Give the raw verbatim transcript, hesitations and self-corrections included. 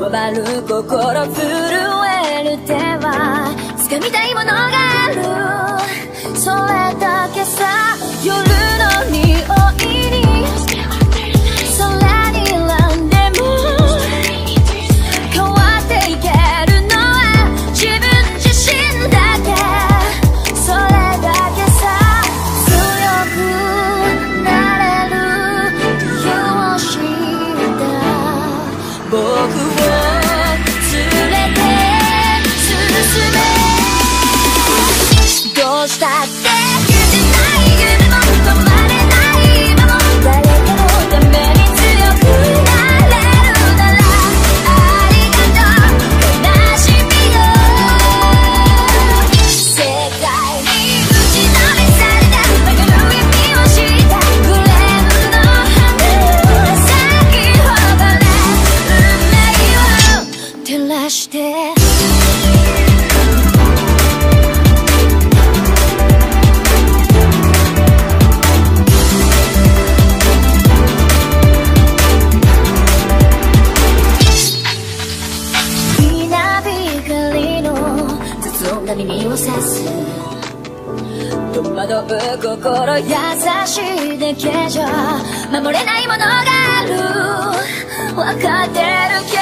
こばる心震える手は掴みたいものがある、それだけさ。夜の匂いに空にらんでも変わっていけるのは自分自身だけ、それだけさ。強くなれる理由を知った僕を連れて進め、どうしたって言ってない夢も止まれない今も誰かのために強くなれるならありがとう悲しみよ。世界に打ちのめされた曲がる意味を知ったフレームの花咲き誇れ運命を照らして。耳をさす戸惑う心優しいだけじゃ守れないものがある、分かってるけど